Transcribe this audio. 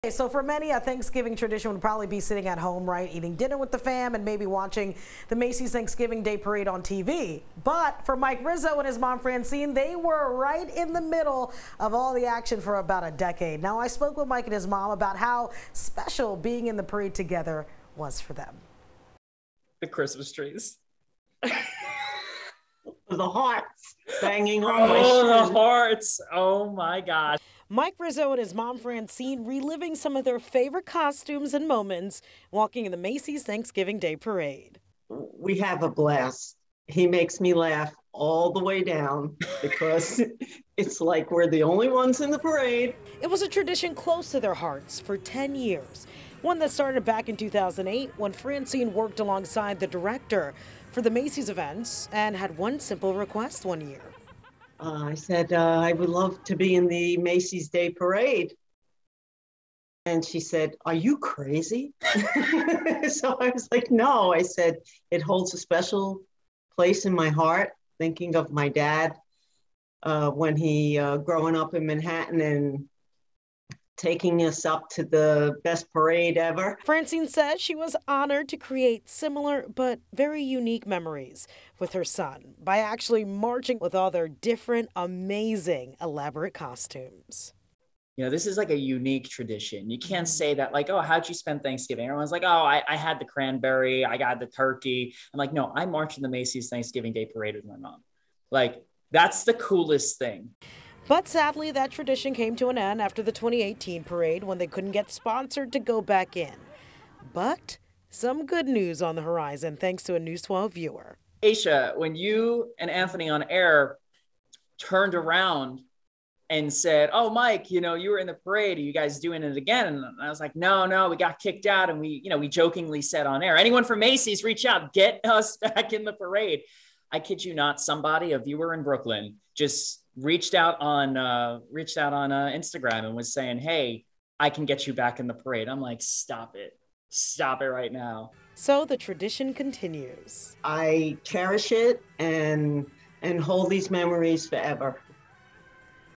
So for many, a Thanksgiving tradition would probably be sitting at home, right, eating dinner with the fam and maybe watching the Macy's Thanksgiving Day Parade on TV. But for Mike Rizzo and his mom Francine, they were right in the middle of all the action for about a decade. Now, I spoke with Mike and his mom about how special being in the parade together was for them. The Christmas trees. The hearts banging on my Oh, shin. the hearts. Oh my gosh. Mike Rizzo and his mom Francine reliving some of their favorite costumes and moments walking in the Macy's Thanksgiving Day Parade. We have a blast. He makes me laugh all the way down because it's like we're the only ones in the parade. It was a tradition close to their hearts for 10 years. One that started back in 2008 when Francine worked alongside the director for the Macy's events and had one simple request one year. I said, I would love to be in the Macy's Day Parade. And she said, are you crazy? So I was like, no. I said, it holds a special place in my heart, thinking of my dad when he growing up in Manhattan and taking us up to the best parade ever. Francine says she was honored to create similar but very unique memories with her son by actually marching with all their different, amazing, elaborate costumes. You know, this is like a unique tradition. You can't say that like, oh, how'd you spend Thanksgiving? Everyone's like, oh, I had the cranberry, I got the turkey. I'm like, no, I marched in the Macy's Thanksgiving Day Parade with my mom. Like, that's the coolest thing. But sadly, that tradition came to an end after the 2018 parade when they couldn't get sponsored to go back in. But some good news on the horizon thanks to a News 12 viewer. Aisha, when you and Anthony on air turned around and said, oh, Mike, you know, you were in the parade. Are you guys doing it again? And I was like, no, we got kicked out. And we jokingly said on air, anyone from Macy's, reach out, get us back in the parade. I kid you not, somebody, a viewer in Brooklyn, just reached out on Instagram and was saying, hey, I can get you back in the parade. I'm like, stop it right now. So the tradition continues. I cherish it and hold these memories forever.